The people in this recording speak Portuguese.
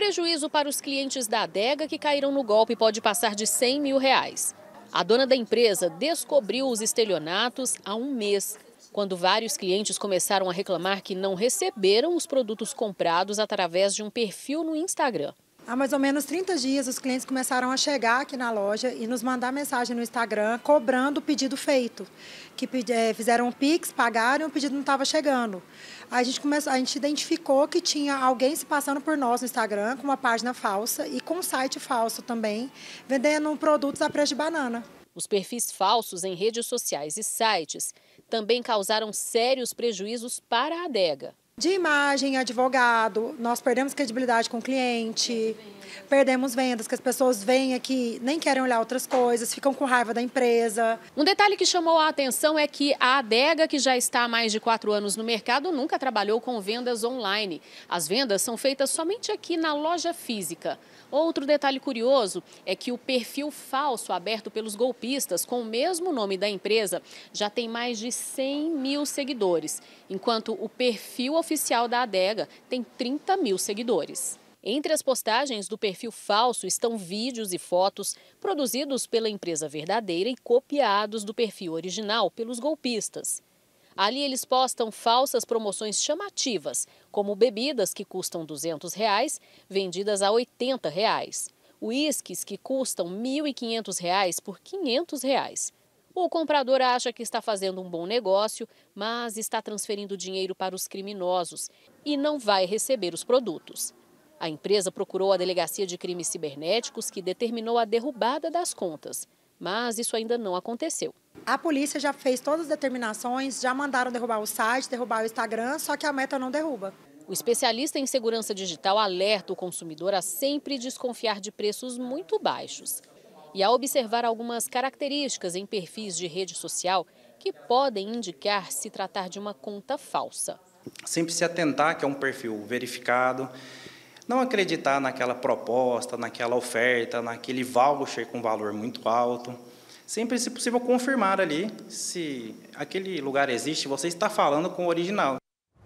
prejuízo para os clientes da adega que caíram no golpe pode passar de R$100 mil. A dona da empresa descobriu os estelionatos há um mês, quando vários clientes começaram a reclamar que não receberam os produtos comprados através de um perfil no Instagram. Há mais ou menos 30 dias, os clientes começaram a chegar aqui na loja e nos mandar mensagem no Instagram cobrando o pedido feito. Que fizeram um Pix, pagaram e o pedido não estava chegando. A gente identificou que tinha alguém se passando por nós no Instagram com uma página falsa e com um site falso também, vendendo produtos a preço de banana. Os perfis falsos em redes sociais e sites também causaram sérios prejuízos para a adega. De imagem, advogado, nós perdemos credibilidade com o cliente, perdemos vendas, que as pessoas vêm aqui, nem querem olhar outras coisas, ficam com raiva da empresa. Um detalhe que chamou a atenção é que a adega, que já está há mais de 4 anos no mercado, nunca trabalhou com vendas online. As vendas são feitas somente aqui na loja física. Outro detalhe curioso é que o perfil falso aberto pelos golpistas com o mesmo nome da empresa já tem mais de 100 mil seguidores, enquanto o perfil oficial da adega tem 30 mil seguidores. Entre as postagens do perfil falso estão vídeos e fotos produzidos pela empresa verdadeira e copiados do perfil original pelos golpistas. Ali eles postam falsas promoções chamativas, como bebidas que custam R$200, vendidas a R$80. Uísques que custam R$1.500 por R$500. O comprador acha que está fazendo um bom negócio, mas está transferindo dinheiro para os criminosos e não vai receber os produtos. A empresa procurou a Delegacia de Crimes Cibernéticos, que determinou a derrubada das contas, mas isso ainda não aconteceu. A polícia já fez todas as determinações, já mandaram derrubar o site, derrubar o Instagram, só que a Meta não derruba. O especialista em segurança digital alerta o consumidor a sempre desconfiar de preços muito baixos e a observar algumas características em perfis de rede social que podem indicar se tratar de uma conta falsa. Sempre se atentar que é um perfil verificado, não acreditar naquela proposta, naquela oferta, naquele voucher com valor muito alto. Sempre, se possível, confirmar ali se aquele lugar existe, você está falando com o original.